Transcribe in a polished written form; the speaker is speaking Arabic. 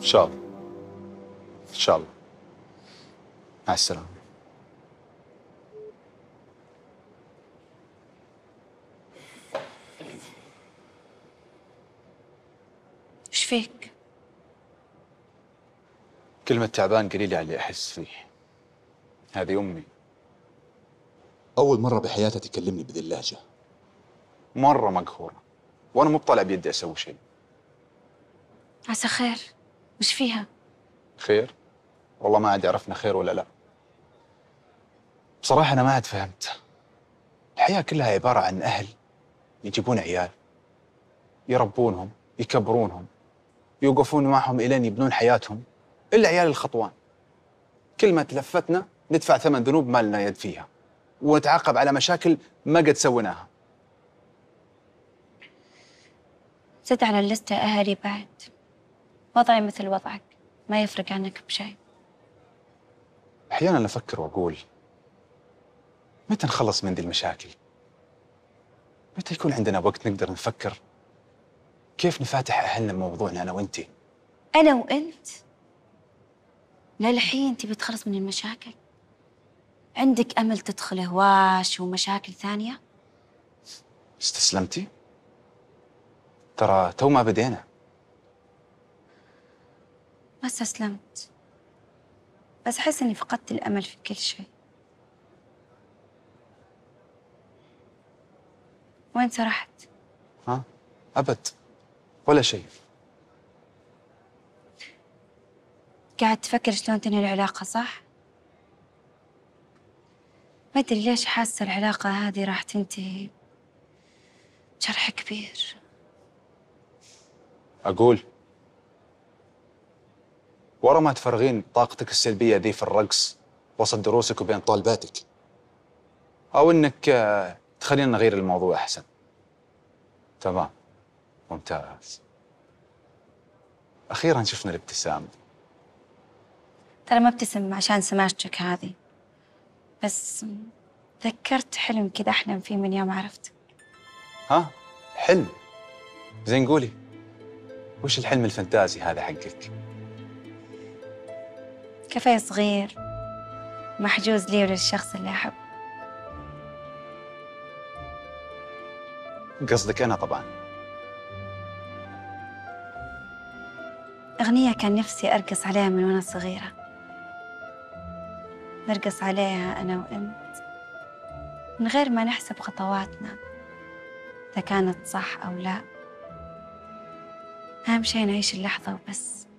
إن شاء الله. إن شاء الله. مع السلامة. إيش فيك؟ كلمة تعبان قليل على اللي أحس فيه. هذه أمي. أول مرة بحياتها تكلمني بذي اللهجة. مرة مقهورة، وأنا مو بطالع بيدي أسوي شيء. عسى خير. وش فيها؟ خير؟ والله ما عاد عرفنا خير ولا لا. بصراحة أنا ما عاد فهمت. الحياة كلها عبارة عن أهل يجيبون عيال، يربونهم، يكبرونهم، يوقفون معهم إلين يبنون حياتهم، إلا عيال الخطوان. كل ما تلفتنا ندفع ثمن ذنوب ما لنا يد فيها، ونتعاقب على مشاكل ما قد سويناها. زد على اللستة أهلي بعد. وضعي مثل وضعك، ما يفرق عنك بشيء. أحياناً أفكر وأقول متى نخلص من ذي المشاكل؟ متى يكون عندنا وقت نقدر نفكر كيف نفاتح أهلنا بموضوعنا أنا وإنتي؟ أنا وأنت؟ للحين تبي تخلص من المشاكل؟ عندك أمل تدخل هواش ومشاكل ثانية؟ استسلمتي؟ ترى تو ما بدينا. ما استسلمت، بس أحس إني فقدت الأمل في كل شيء. وين سرحت؟ ها؟ أبد ولا شيء. قاعد تفكر شلون تنهي العلاقة صح؟ ما أدري ليش حاسة العلاقة هذه راح تنتهي بجرح كبير. أقول ورا ما تفرغين طاقتك السلبية ذي في الرقص وسط دروسك وبين طالباتك، أو إنك تخلينا نغير الموضوع أحسن. تمام، ممتاز. أخيراً شفنا الابتسامة. ترى ما ابتسم عشان سماجتك هذه، بس تذكرت حلم كذا أحلم فيه من يوم عرفتك. ها؟ حلم؟ زين قولي، وش الحلم الفانتازي هذا حقك؟ كافيه صغير محجوز لي وللشخص اللي أحبه. قصدك أنا طبعاً. أغنية كان نفسي أرقص عليها من وأنا صغيرة. نرقص عليها أنا وأنت من غير ما نحسب خطواتنا إذا كانت صح أو لا. أهم شيء نعيش اللحظة وبس.